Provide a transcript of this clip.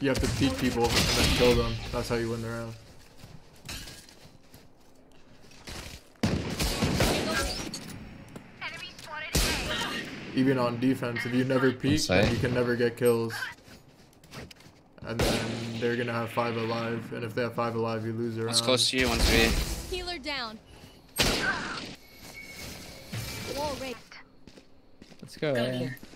You have to peek people and then kill them. That's how you win the round. Even on defense, if you never peek, then you can never get kills. And then they're gonna have 5 alive, and if they have 5 alive, you lose a round. One's close to you, one's B. Healer down. Wall raised. Let's go.